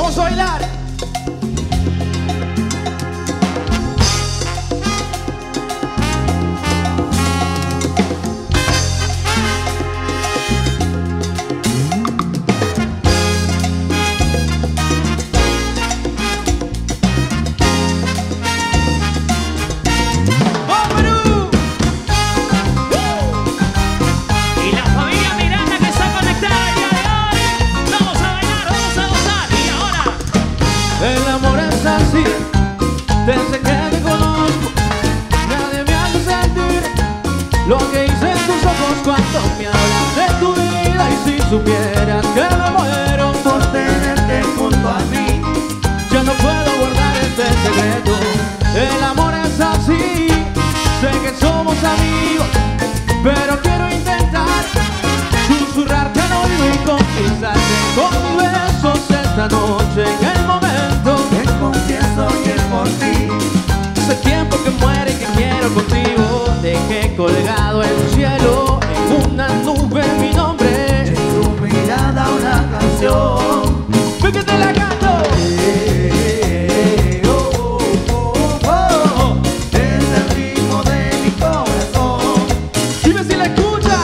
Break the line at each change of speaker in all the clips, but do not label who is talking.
Vamos a bailar.
El amor es así, desde que te conozco, nadie me hace sentir lo que hice en tus ojos cuando me hablas de tu vida. Y si supieras que me muero por tenerte junto a mí, yo no puedo guardar este secreto. El amor es así, sé que somos amigos, pero quiero intentar susurrarte al oído y conquistarte con mis besos esta noche en el momento. Te confieso que por ti hace tiempo que muere y que quiero contigo. Dejé colgado en el cielo, en una nube mi nombre, en tu mirada una canción. ¡Ven que te la canto! Es el ritmo de mi corazón. Dime si la escuchas.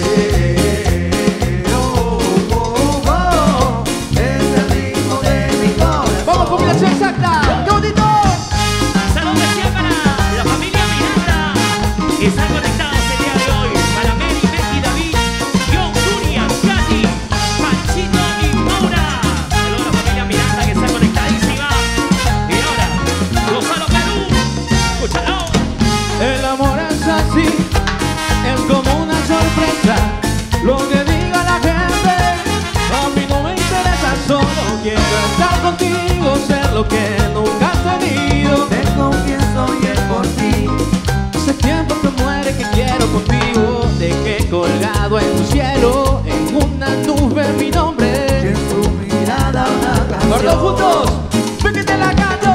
Exacta, ¡qué bonito!
Saludos especial para la familia Miranda, que están conectados el día de hoy. Para Mary, Becky, David, John, Nuria, Katy, Panchito y Maura. Saludos a la familia Miranda que está conectadísima. Y ahora, Gonzalo Perú, escúchalo.
El amor es así, es como una sorpresa. Lo que diga la gente, a mí no me interesa. Solo quiero estar contigo, ser lo que nunca has tenido. Te confieso y es por ti. Hace tiempo que muere que quiero contigo. Dejé colgado en un cielo, en una nube mi nombre, y en tu mirada una canción. Los dos juntos, ven que te la canto.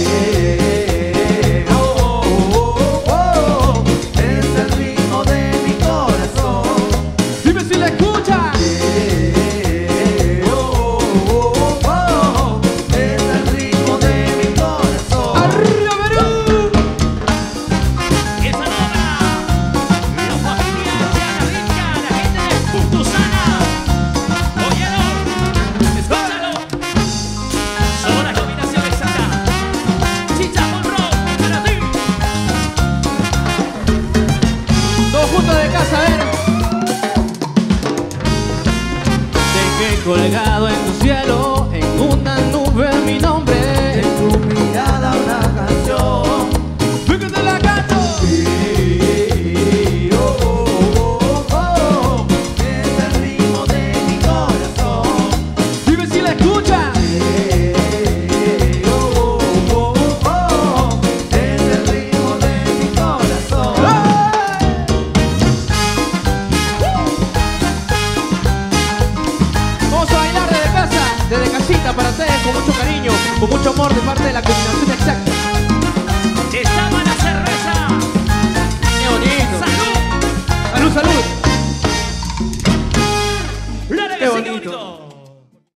Es el ritmo de mi corazón. Dime si la escuchas. Colgado en tu cielo, en una nube mi nombre, en tu mirada una canción. ¡Ven que te la canto! Es el ritmo de mi corazón. Dime si la escuchas. Es el ritmo de mi corazón. Vamos a bailar desde casa, desde casita para ustedes, con mucho cariño, con mucho amor de parte de la